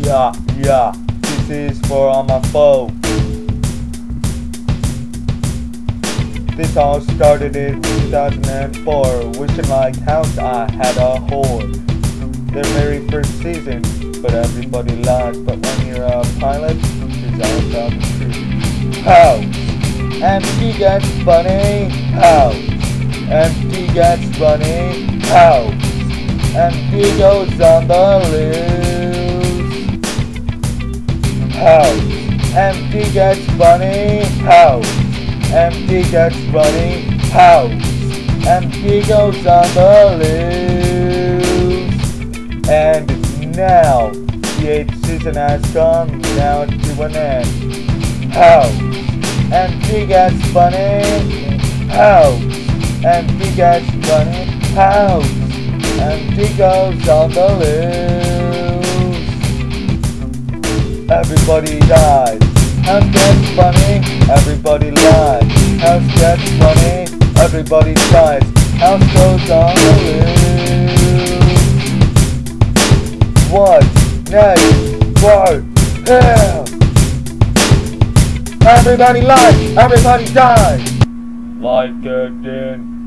Yeah, this is for all my folks. This all started in 2004, wishing like house I had a whore. Their very first season, but everybody lies. But when you're a pilot, it's all about the truth. How? MT gets funny. How? MT gets funny. How? MT goes on the loose. How? MT gets funny. How? MT gets funny. How? MT goes on the loose. And now the 8th season has come now to an end. How? MT gets funny. How? MT gets funny. How? MT goes on the loose. Everybody dies. House gets funny. Everybody lies. House gets funny. Everybody tries. House goes on the loose. What next for hell? Everybody lies. Everybody dies. VICODIN.